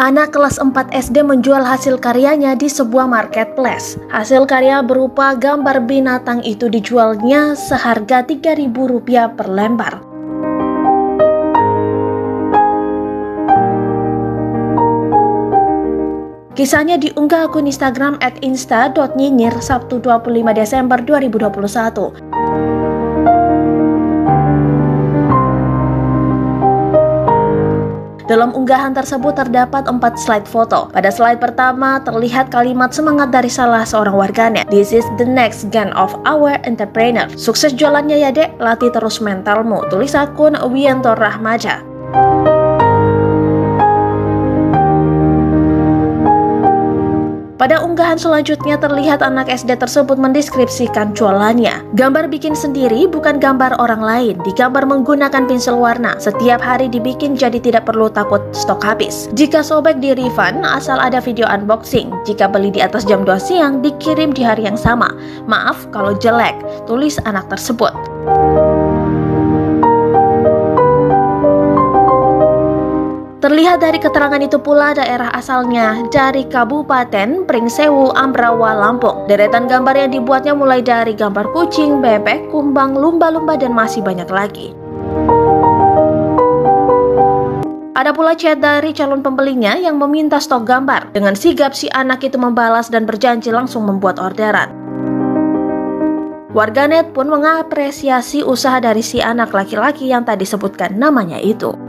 Anak kelas 4 SD menjual hasil karyanya di sebuah marketplace. Hasil karya berupa gambar binatang itu dijualnya seharga Rp3.000 per lembar. Kisahnya diunggah akun Instagram @insta.nyinyir Sabtu 25 Desember 2021. Dalam unggahan tersebut terdapat 4 slide foto. Pada slide pertama terlihat kalimat semangat dari salah seorang warganet. "This is the next gen of our entrepreneur. Sukses jualannya ya dek, latih terus mentalmu," tulis akun Wianto Rahmaja. Pada unggahan selanjutnya terlihat anak SD tersebut mendeskripsikan jualannya. Gambar bikin sendiri bukan gambar orang lain, digambar menggunakan pensil warna. Setiap hari dibikin jadi tidak perlu takut stok habis. Jika sobek di refund asal ada video unboxing. Jika beli di atas jam 2 siang dikirim di hari yang sama. Maaf kalau jelek, tulis anak tersebut. Terlihat dari keterangan itu pula daerah asalnya dari Kabupaten Pringsewu, Ambrawa, Lampung. Deretan gambar yang dibuatnya mulai dari gambar kucing, bebek, kumbang, lumba-lumba, dan masih banyak lagi. Ada pula chat dari calon pembelinya yang meminta stok gambar. Dengan sigap si anak itu membalas dan berjanji langsung membuat orderan. Warganet pun mengapresiasi usaha dari si anak laki-laki yang tadi disebutkan namanya itu.